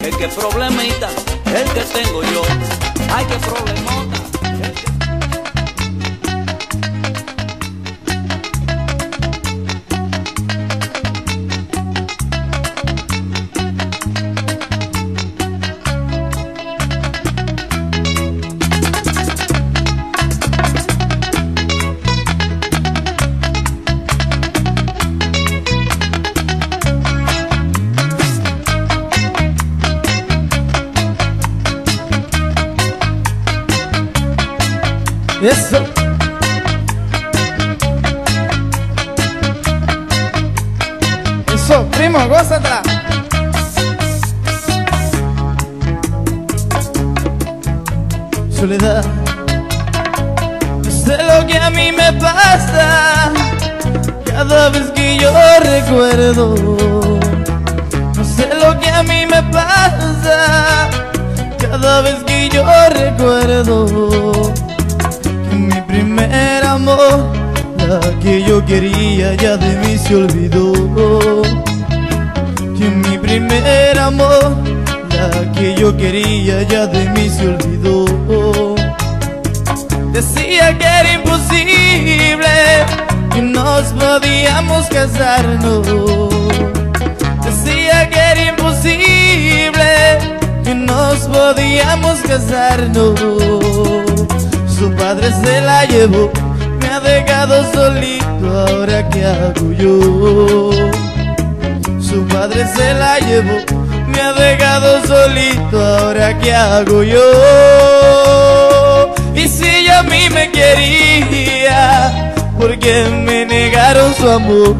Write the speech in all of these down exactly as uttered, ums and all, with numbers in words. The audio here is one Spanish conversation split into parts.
El que problemita, el que tengo yo. Ay, qué problemota. El que... Eso. Eso, primo, gózatela. Soledad, no sé lo que a mí me pasa cada vez que yo recuerdo. No sé lo que a mí me pasa cada vez que yo recuerdo. Mi primer amor, la que yo quería, ya de mí se olvidó. Que mi primer amor, la que yo quería, ya de mí se olvidó. Decía que era imposible, que nos podíamos casarnos. Decía que era imposible, que nos podíamos casarnos. Su padre se la llevó, me ha dejado solito, ahora qué hago yo. Su padre se la llevó, me ha dejado solito, ahora qué hago yo. Y si ella a mí me quería, ¿por qué me negaron su amor?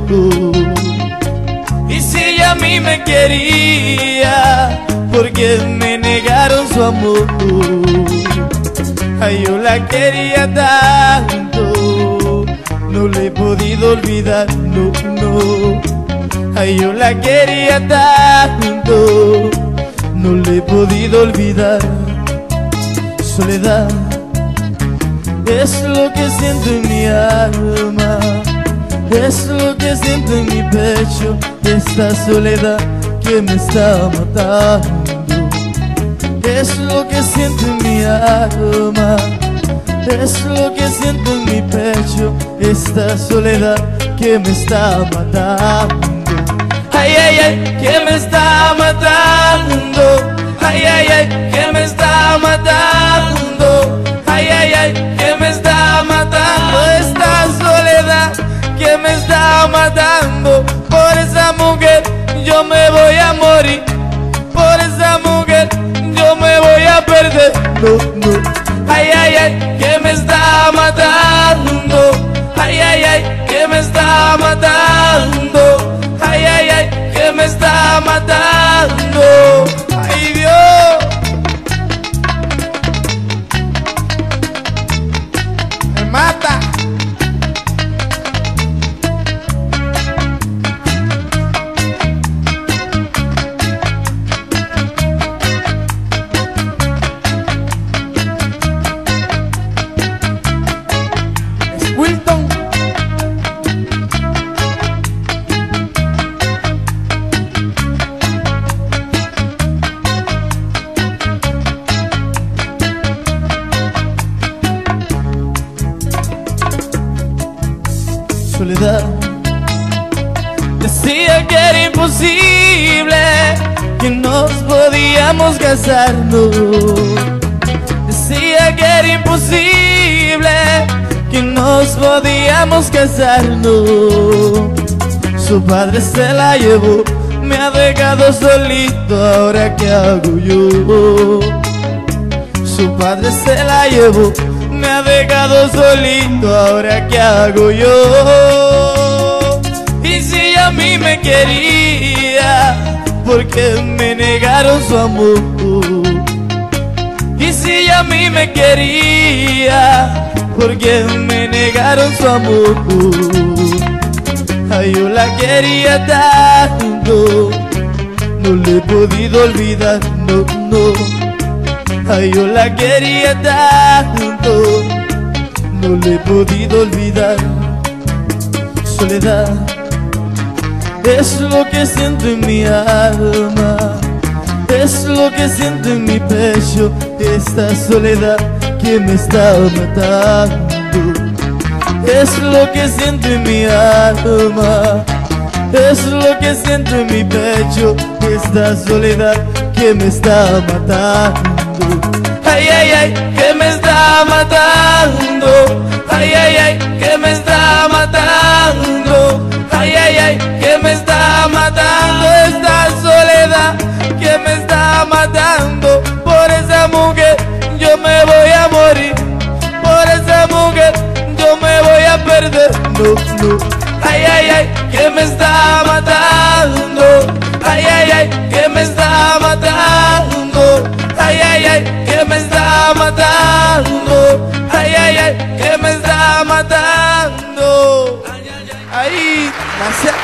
Y si ella a mí me quería, ¿por qué me negaron su amor? Ay, yo la quería tanto, no le he podido olvidar, no, no. Ay, yo la quería tanto, no le he podido olvidar. Soledad, es lo que siento en mi alma, es lo que siento en mi pecho, esta soledad que me está matando. Es lo que siento en mi alma, es lo que siento en mi pecho, esta soledad que me está matando. Ay, ay, ay, que me está matando. Ay, ay, ay, que me está matando. Ay, ay, ay, que me está matando. Esta soledad que me está matando. Por esa mujer yo me voy a morir. Por esa mujer yo me voy a perder. No, no. Ay, ay, ay, que me está matando. Ay, ay, ay, que me está matando. Ay, ay, ay, que me está matando. Ay, Dios. Me mata. Wilton. Soledad, decía que era imposible, que nos podíamos casarnos. Decía que era imposible, que nos podíamos casarnos. Su padre se la llevó, me ha dejado solito, ahora qué hago yo. Su padre se la llevó, me ha dejado solito, ahora qué hago yo. Y si ella a mí me quería, ¿por qué me negaron su amor? Y si ella a mí me quería, ¿por qué me negaron su amor? Ay, yo la quería tanto, no le he podido olvidar, no, no. Ay, yo la quería tanto, no le he podido olvidar. Soledad, es lo que siento en mi alma, Es lo que siento en mi pecho, esta soledad que me está matando. Es lo que siento en mi alma, es lo que siento en mi pecho, esta soledad que me está matando. Ay, ay, ay, que me está matando. Ay, ay, ay, que me está matando. Ay, ay, ay, que me está matando. Esta soledad que me está matando. Por esa mujer yo me voy a morir. Por esa mujer yo me voy a perder. No, no. Ay, ay, ay, que me está matando. Ay, ay, ay, que me está matando. Ay, ay, ay, que me está matando. Ay, ay, ay, que me está matando. Ahí, nace.